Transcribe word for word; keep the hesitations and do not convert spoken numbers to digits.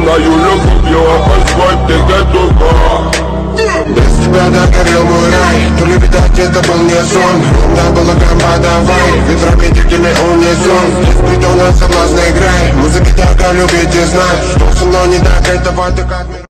свою любовью, позволь ты готова. Без тебя догорел мой рай, то ли видать это был не сон. Да было гамма, давай, ветрами дикими унисон. Без притона соблазна играй, музыка так любить и знать, что со мной не так, этого ты как мир.